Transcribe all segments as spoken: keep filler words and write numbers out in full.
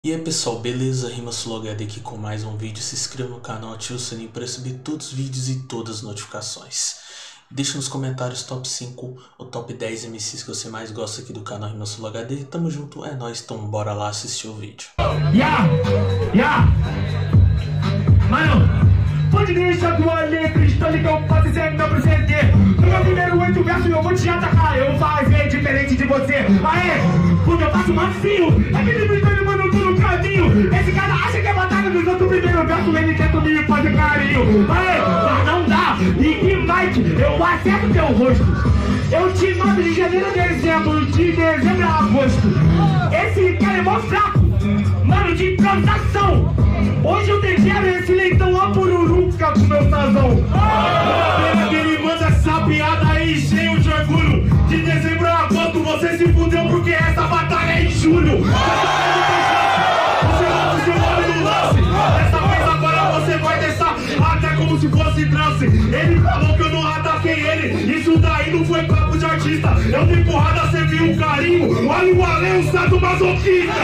E aí pessoal, beleza? RimaSoloHD aqui com mais um vídeo. Se inscreva no canal, ative o sininho para receber todos os vídeos e todas as notificações. Deixa nos comentários top cinco ou top dez M Cs que você mais gosta aqui do canal RimaSoloHD. Tamo junto, é nóis, então bora lá assistir o vídeo. Ya! Ya! Mano, pode deixar tua letra, estou ligado pra dizer meu presente. No meu primeiro oito versos eu vou te atacar, eu vou fazer diferente de você. Aê, porque eu faço macio, é que ele me mano, tô no caminho. Esse cara acha que é batalha dos outros primeiro verso, ele tenta me fazer carinho. Aê, mas não dá, e que Mike, eu acerto teu rosto. Eu te mando de janeiro a dezembro, de dezembro a agosto. Esse cara é mó fraco, mano, de improvisação. Hoje eu tempero esse leitão a pururuca com meu sazão. Pena que ele manda essa piada aí cheio de orgulho. De dezembro a agosto você se fudeu porque essa batalha é em julho. Você vai pro seu nome no lance. Dessa vez agora você vai deixar até como se fosse trance. Ele falou que eu não ataquei ele. Isso daí não foi papo de artista. Eu dei porrada, você viu um carinho. Olha o além, o sato masoquista.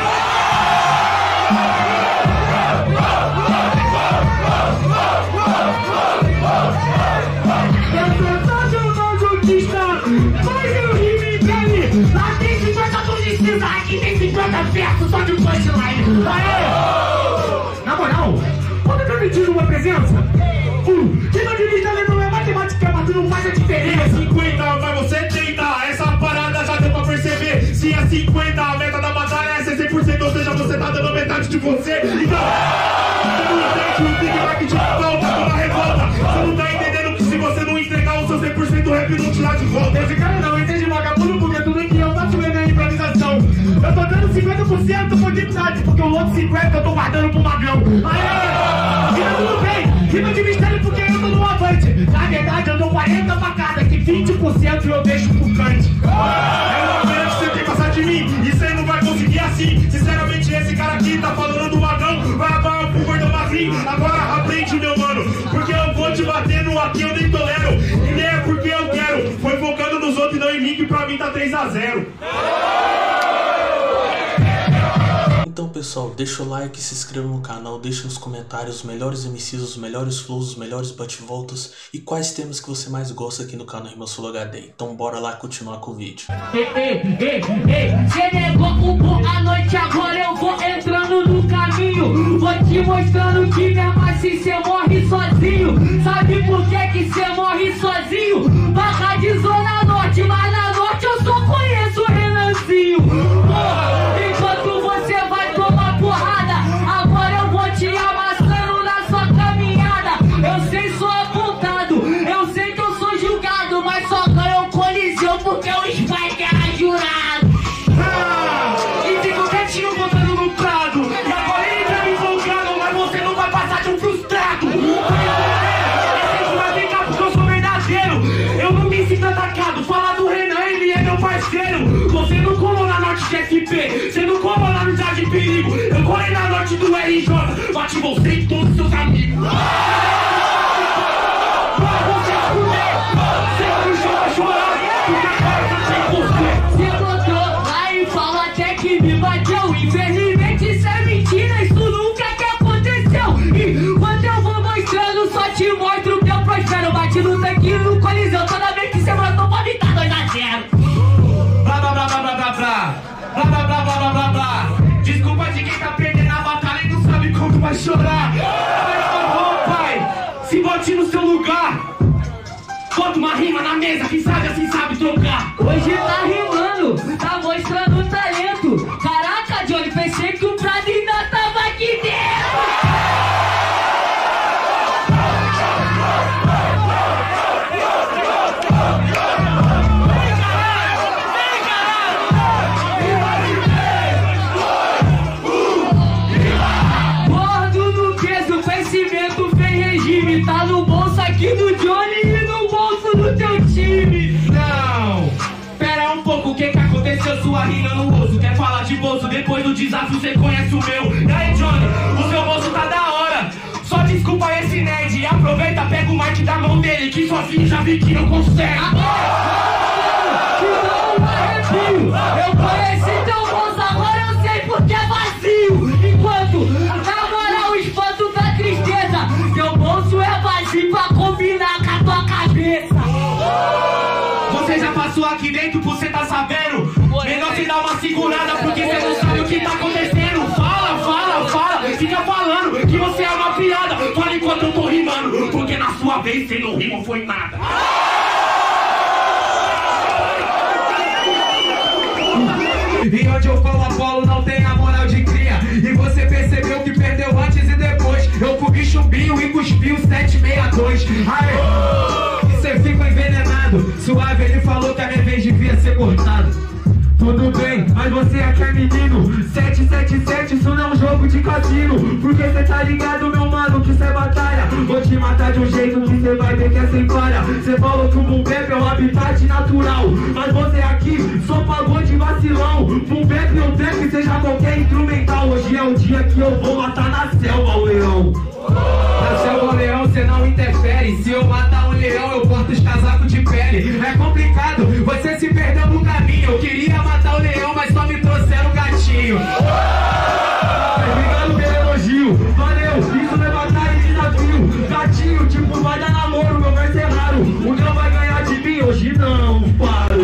Aqui tem cinquenta versos só de punchline. Aê! Na moral, pode permitir uma presença? Uh, quem não divide ali não é matemática, mas tu não faz a diferença. É cinquenta, mas você tenta. Essa parada já deu pra perceber. Se é cinquenta, a meta da batalha é ser cem por cento, ou seja, você tá dando metade de você. Então, você não entende o Big Mac de falta toda revolta. Você não tá entendendo que se você não entregar o seu cem por cento, o rap não te dá de volta. Esse cara não entende vagabundo porque tudo que eu faço é na improvisação. Eu tô dando cinquenta por cento por dignidade, porque o outro cinquenta por cento eu tô guardando pro magrão. Aê! Rima tudo bem, rima de mistério porque eu tô no avante. Na verdade eu dou quarenta pra cada, que vinte por cento eu deixo pro cante. É uma pena que você tem que passar de mim, e você não vai conseguir assim. Sinceramente esse cara aqui tá falando do magrão, vai acabar pro gordão magrinho. Agora aprende meu mano, porque eu vou te bater no aqui eu nem tolero. E nem é porque eu quero, foi focando nos outros e não em mim, que pra mim tá três a zero. Então pessoal, deixa o like, se inscreva no canal, deixa nos comentários os melhores M Cs, os melhores flows, os melhores bate-voltas e quais temas que você mais gosta aqui no canal RimaSoloHD. Então bora lá continuar com o vídeo. Ei, ei, ei, ei, cê negou o boa noite, agora eu vou entrando no caminho. Vou te mostrando que mesmo assim cê morre sozinho. Sabe por que que cê morre sozinho? Barra de Zona Norte, mas na Norte eu só conheço o Renanzinho. Porra, enquanto você vai tomar porrada, agora eu vou te amassando na sua caminhada. Eu sei, sou apontado, eu sei que eu sou julgado, mas só ganho o Coliseu porque o Spike era jurado. Ah, e fico quietinho botando no prado. E agora ele tá me invocando, mas você não vai passar de um frustrado. Esse vai ficar porque eu sou verdadeiro. Eu não me sinto atacado, fala do Renan, ele é meu parceiro. Você não colou na Norte de S P, você não colou lá no Jardim Perigo. Eu colei na Norte do R J, bate você e todos os seus amigos. Cê botou lá e fala até que me bateu. Infelizmente isso é mentira, isso nunca que aconteceu. E quando eu vou mostrando, só te mostro que eu prospero. Bate no tanque no Coliseu, toda vez que cê matou pode estar dois a zero. Blá blá blá blá blá blá blá. Blá blá blá blá blá blá blá. Desculpa de quem tá perdendo a batalha e não sabe como vai chorar. Mas por favor, pai, se bote no seu lugar. Bota uma rima na mesa, quem sabe assim sabe trocar. Hoje tá rimando, tá mostrando talento. Caraca, Johnny, pensei que o Prado ainda tava aqui dentro. Gordo no peso, crescimento fez regime. Tá no bolso aqui do Johnny e no bolso do teu time. Não, pera um pouco, o que que aconteceu? Sua rima no osso, quer falar de bolso? Depois do desafio você conhece o meu. E aí Johnny, o seu bolso tá da hora. Só desculpa esse nerd, aproveita, pega o mic da mão dele, que sozinho já vi que não consegue. Eu conheci teu bolso, agora eu sei porque é vazio. espanto. Na moral, o espanto da tristeza. Teu bolso é vazio pra combinar com a tua cabeça. Você já passou aqui dentro, você tá sabendo? Melhor se dar uma segurada, porque você não sabe o que tá acontecendo. Fala, fala, fala, fica falando que você é uma piada. Fala enquanto eu tô rimando, porque na sua vez você não rima foi nada. E onde eu falo Apolo não tem a moral de cria. E você percebeu que perdeu antes e depois. Eu comi chumbinho e cuspi o sete seis dois. Aê, você ficou envenenado. Suave, ele falou que a minha vez devia ser cortada. Tudo bem, mas você aqui é menino. Sete sete sete, isso não é um jogo de cassino. Porque cê tá ligado, meu mano, que cê é batalha. Vou te matar de um jeito que cê vai ver que é sem falha. Cê falou que o boom bap é um habitat natural, mas você aqui só pagou de vacilão. Boom bap ou trap, seja qualquer instrumental. Hoje é o dia que eu vou matar na selva o leão. Na selva o leão cê não interfere. Se eu matar um leão eu corto os casacos de pele. É complicado, você se perdeu no caminho. Eu queria matar o leão, mas só me trouxeram o gatinho. Obrigado pelo elogio, valeu, isso não é batalha e desafio. Gatinho, tipo, vai dar namoro, meu verso é raro. O não vai ganhar de mim, hoje não, paro.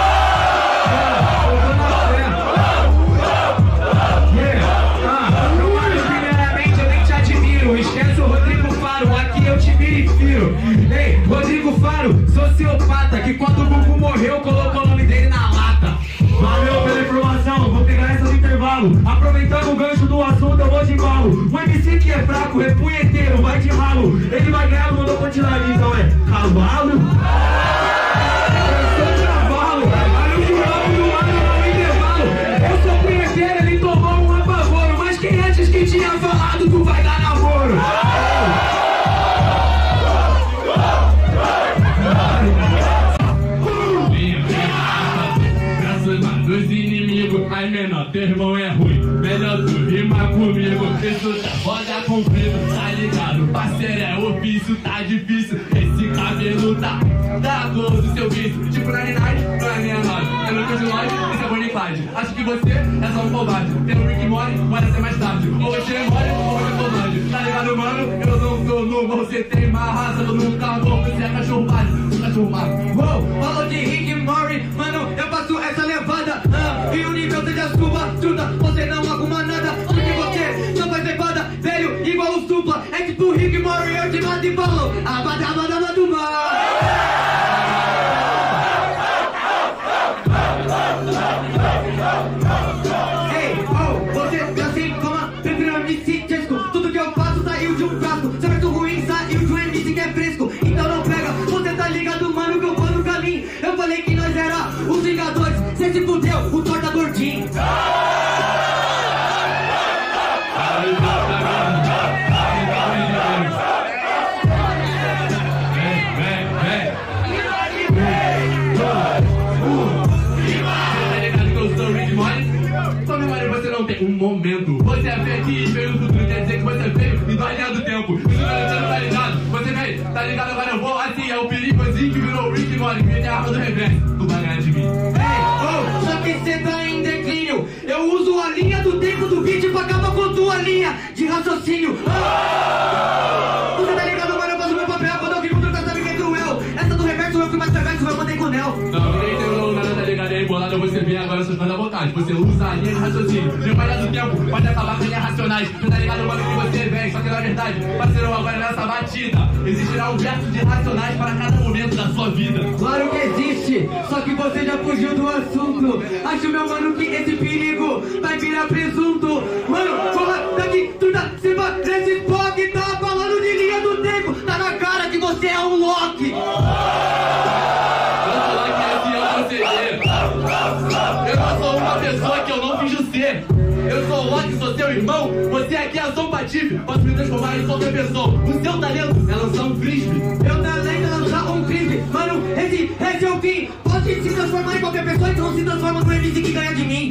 Ei, Rodrigo Faro, sociopata, que quando o Gugu morreu colocou o nome dele na lata. Valeu pela informação, vou pegar essa no intervalo. Aproveitando o gancho do assunto, eu vou de embalo. O M C que é fraco, é punheteiro, vai de ralo. Ele vai ganhar, mandou continuar, então é cavalo. Eu sou cavalo, olha o jurado do lado no intervalo. Eu sou punheteiro, ele tomou um apavoro. Mas quem antes que tinha falado, tu vai dar namoro? Ai menor, teu irmão é ruim, melhor tu rimar comigo. Isso tá foda conflito, tá ligado? Parceiro é ofício, tá difícil. Esse cabelo tá da cor do seu vício. Tipo na Ninite, não é minha nave. É no teu de longe, esse é Bonnie Clyde. Acho que você é só um covarde. Tem o Rick Morty, pode ser mais tarde. Ou você é mole, ou você é covarde. Tá ligado, mano? Eu não sou novo, você tem uma raça. Eu nunca vou, você é cachorro básico. Cachorro básico. Uou, falou de Rick Morty, mano, eu passo essa levada. Ah, e o nível seja sua, truta, você não arruma nada. Porque você não faz levada, velho, igual o supla. É tipo Rick Morty, eu te mato e falo abadabadabaduma. Ei, oh, você assim como a primeira M C Chesco. Tudo que eu faço saiu de um frasco. Seu verso ruim saiu de um M C que é fresco. Então não pega, você tá ligado, mano, que eu vou no caminho. Eu falei que nós era os Vingadores, cê se fudeu, o torta gordinho. Você não tem um momento. Você é feio que veio do futuro, quer dizer que você é feio e vai linha do tempo. Isso não tá ligado? Você vem, tá ligado? Agora eu vou assim, é o perigozinho que virou o Rick Morty, que tem a arma do reverso. Tu vai ganhar de mim. Ei, oh, só que cê tá em declínio. Eu uso a linha do tempo do vídeo pra acabar com tua linha de raciocínio. Oh! Você tá ligado, mano? Eu faço meu papel quando eu vi contra o sabe quem tu eu. Essa do reverso eu fui mais perverso, eu mandei com o Nel. Não, ninguém entendeu nada, tá ligado? Aí bolado você vem agora seus fãs da vontade. Você usa a linha de raciocínio. Depois do tempo, pode acabar com linhas racionais. Você tá ligado, mano, que você vem. Só que na verdade, parceiro, agora nessa batida existirá um verso de racionais para cada momento da sua vida. Claro que existe, só que você já fugiu do assunto. Acho, meu mano, que esse perigo vai virar presunto. Mano, porra, daqui tu tá se parece Spock. Tá falando de linha do tempo. Tá na cara que você é um Loki. Eu sou Loki, assim eu vou ser. Eu não sou uma pessoa que eu não finjo ser. Eu sou o Loki, sou seu irmão. Você aqui é a Som Patife. Posso me transformar em qualquer pessoa. O seu talento é lançar um frisbee. Meu talento é lançar um frisbee. Mano, esse, esse é o fim. Pode se transformar em qualquer pessoa, então se transforma no M C que ganha de mim.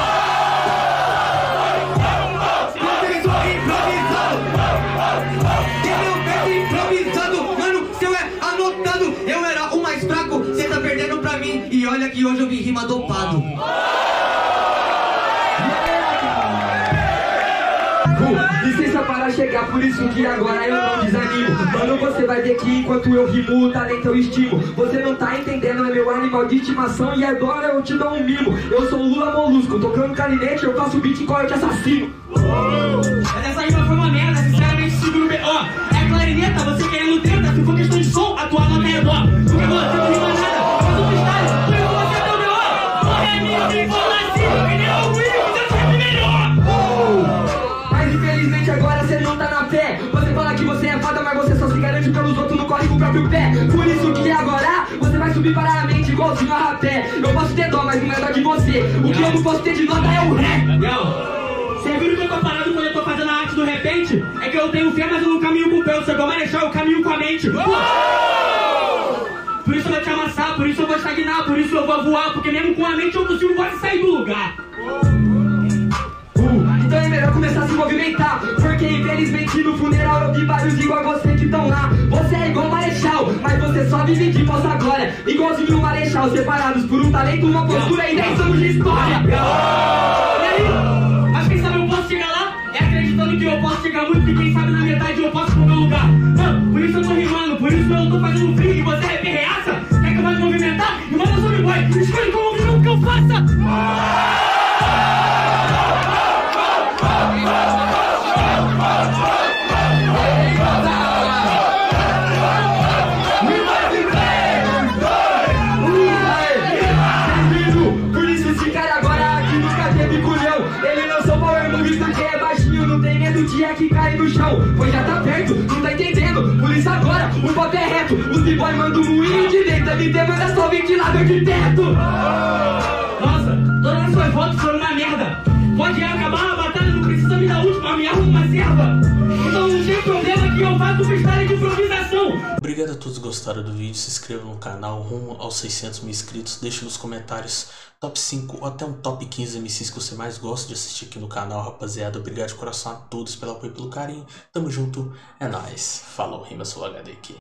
Vocês são improvisados. E meu verso improvisado. Mano, seu é anotado. Eu era o mais fraco, cê tá perdendo pra mim. E olha que hoje eu vi rima dopado. Uh, licença para chegar, por isso que agora eu não desanimo. Mano, você vai ver que enquanto eu rimo, o talento eu estimo. Você não tá entendendo, é meu animal de estimação. E agora eu te dou um mimo. Eu sou o Lula Molusco, tocando clarinete, eu faço beat igual eu te assassino. Mas essa rima foi uma merda, sinceramente seguro bem. Ó, é clarineta, você querendo treta. Se for questão de som, a tua nota é dó. Porque você não rima nada, faz um freestyle, por isso você deu meu ó. Porra é minha, tem falar assim, que nem o Will, você sabe melhor. Mas infelizmente agora você não tá na fé. Você fala que você é foda, mas você só se garante pelos outros, não corre com o próprio pé. Por isso que agora você vai subir para a mente igualzinho a rapé. Eu posso ter dó, mas não é dó de você. O que eu não posso ter de nota é o ré. Você viu que eu tô parado quando eu tô fazendo a arte do repente? É que eu tenho fé, mas eu não caminho com o pé. Eu sou igual Marechal, eu caminho com a mente. Por isso eu vou te amassar, por isso eu vou estagnar, por isso eu vou voar. Porque mesmo com a mente eu consigo quase sair do lugar. Então é melhor começar a se movimentar. Porque infelizmente no funeral eu vi vários igual a você que estão lá. Você é igual Marechal, mas você só vive de falsa glória. Igualzinho o Marechal, separados por um talento, uma postura e dez anos de história. E aí? Mas quem sabe eu posso chegar lá? É acreditando que eu posso chegar muito. E quem sabe na metade eu posso pro meu lugar. Mano, por isso eu tô rimando, por isso eu tô fazendo frio. E você é reaça, quer que eu vá me movimentar? E manda sobre boy, escolhe como ouvir o que eu faça. Por isso esse cara agora aqui nunca teve culhão. Ele lançou power moves porque é baixinho, não tem medo de é que cai no chão. Pois já tá perto, não tá entendendo. Por isso agora o papo é reto. Os b-boy mandam um moinho de dentro, M D manda só ventilador de teto. Nossa, todas as suas votos foram uma merda. Pode acabar a batalha, não precisa me dar última, me arruma uma serva. Então não tem problema que eu faço freestyle de improvisação. Obrigado a todos que gostaram do vídeo, se inscrevam no canal rumo aos seiscentos mil inscritos, deixe nos comentários top cinco ou até um top quinze M Cs que você mais gosta de assistir aqui no canal, rapaziada. Obrigado de coração a todos pelo apoio e pelo carinho, tamo junto, é nóis, falou, Rima Sul H D aqui.